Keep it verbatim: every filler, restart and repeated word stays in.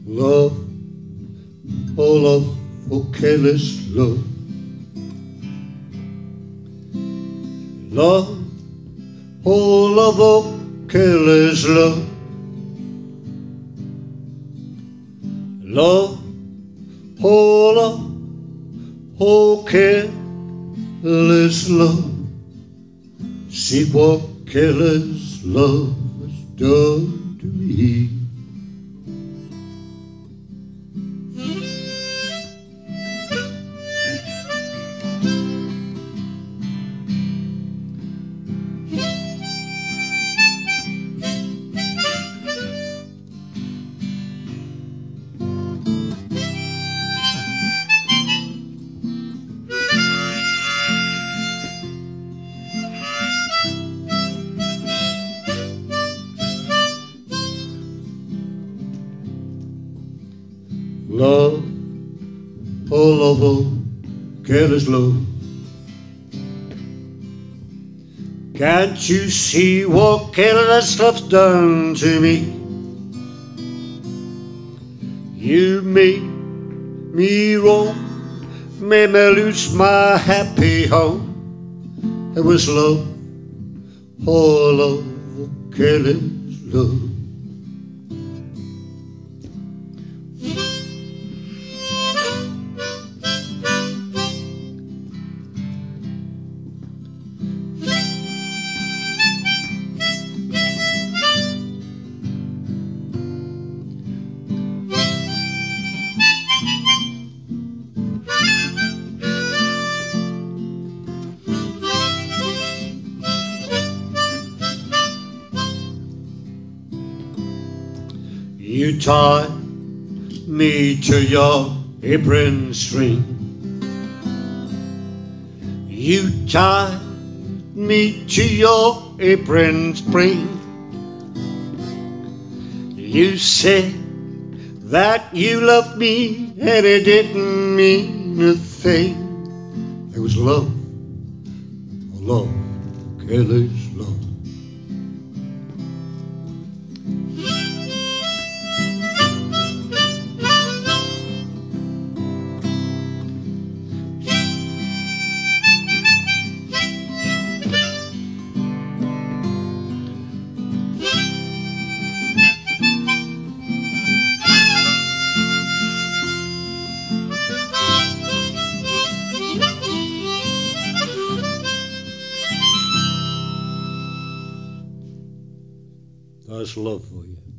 Love, oh love, oh careless love. Love, oh love, oh careless love. Love, oh love, oh careless love. See what careless love has done to me. Love, oh love, oh careless love. Can't you see what careless love's done to me? You made me wrong, made me lose my happy home. It was love, oh love, oh careless love. You tied me to your apron string. You tied me to your apron string. You said that you loved me and it didn't mean a thing. It was love, oh love, careless love. That's love for you.